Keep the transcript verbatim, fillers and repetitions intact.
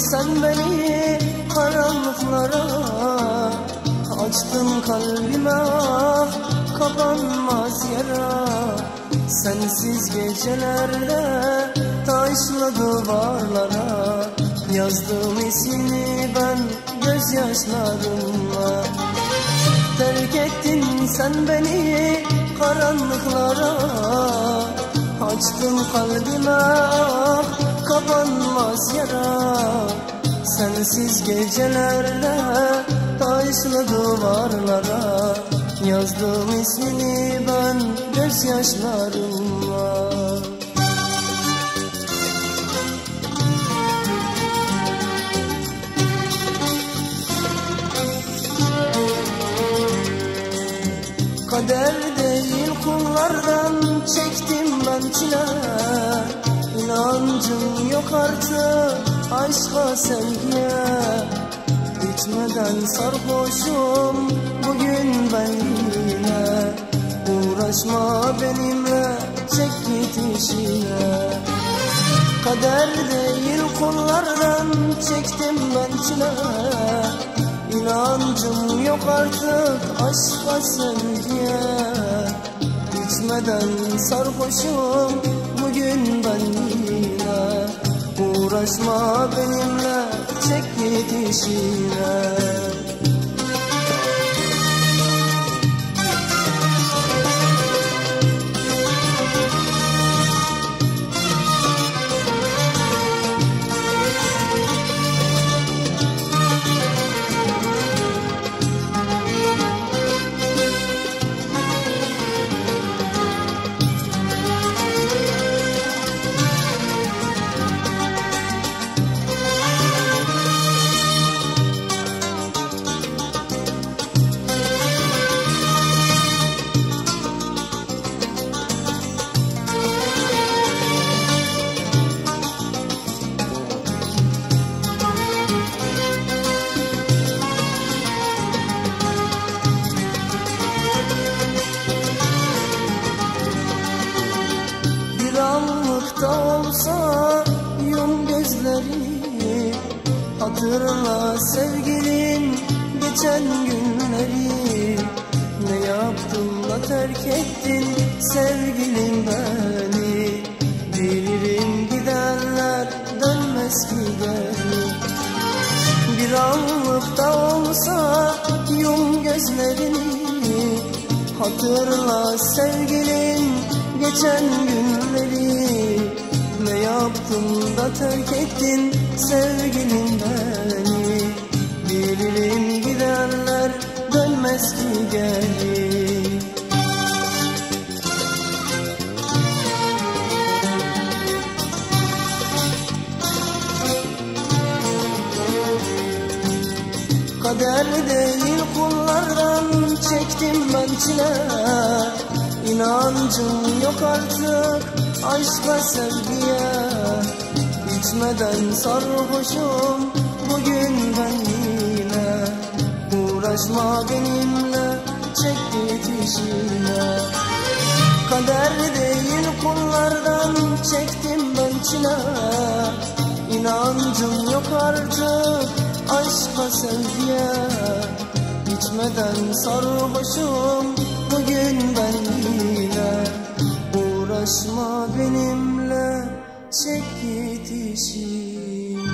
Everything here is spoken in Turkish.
sen beni karanlıklara, açtın kalbime ah kapanmaz yara. Sensiz gecelerde taşlı duvarlara, yazdım ismini ben gözyaşlarımla. Terk ettin sen beni karanlıklara, açtın kalbime ah kapanmaz yara. Sensiz gecelerde taşlı duvarlara, yazdım ismini ben gözyaşlarımla. Kader değil kullardan çektim ben çile, İnancım yok artık aşka sevgiye. İçmeden sarhoşum bugün ben yine, uğraşma benimle çek git işine. Kader değil kullardan çektim ben çile, İnancım yok artık aşka sevgiye. İçmeden sarhoşum bugün ben yine, uğraşma benimle çek git işine. Karanlıkta olsa yum gözlerini, hatırla sevgilim geçen günleri. Ne yaptım da terk ettin sevgilim beni, bilirim gidenler dönmez ki geri. Bir anlıkta olsa yum gözlerini, hatırla sevgilim geçen günleri. Ne yaptım da terk ettin sevgilim beni, bilirim gidenler dönmez ki geri. Kader değil kullardan çektim ben çile, İnancım yok artık aşka sevgiye. İçmeden sarhoşum bugün ben yine, uğraşma benimle çek git işine. Kader değil kullardan çektim ben çile, İnancım yok artık aşka sevgiye. İçmeden sarhoşum bugün ben yine, uğraşma benimle çek git işine.